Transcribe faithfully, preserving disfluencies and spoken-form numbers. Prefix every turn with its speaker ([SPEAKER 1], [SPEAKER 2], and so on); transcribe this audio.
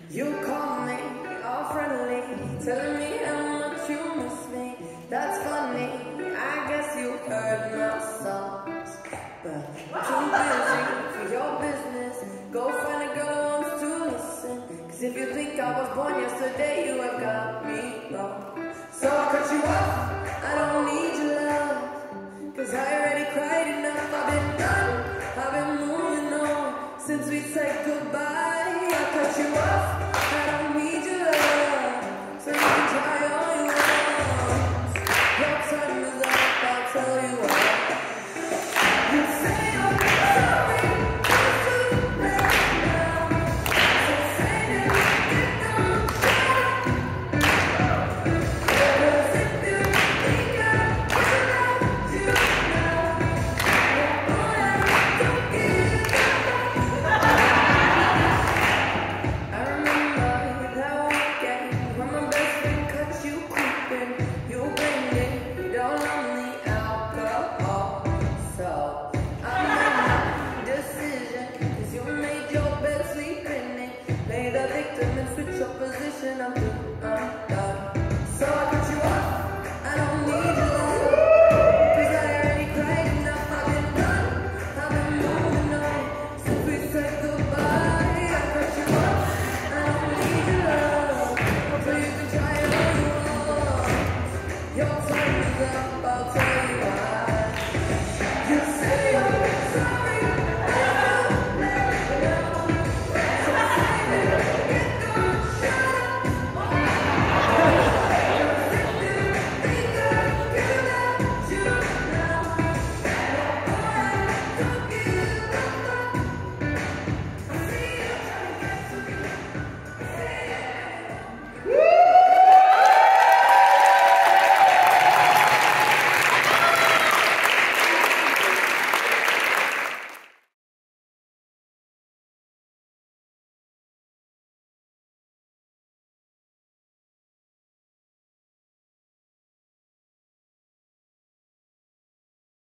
[SPEAKER 1] You call me all friendly, telling me how much you miss me. That's funny, I guess you heard my songs, but too busy for your business. Go find a girl who wants to listen, cause if you think I was born yesterday, you have got me wrong. So I'll cut you off, I don't need your love, cause I already cried enough. I've been done, I've been moving on since we said goodbye. I'll cut you off, I don't need your love, so you can try all you want. Your time is up, I'll tell you what. You say I'm sorry, it's too late now, so say that you get done, shut up. Cause if you think I without you now, boy, I don't give up. I remember that weekend when my best friend caught you creeping. You blamed it all on the alcohol. So I made my decision, cause you made your bed, sleep in it. Play the victim and switch your position. I'm through, I'm done.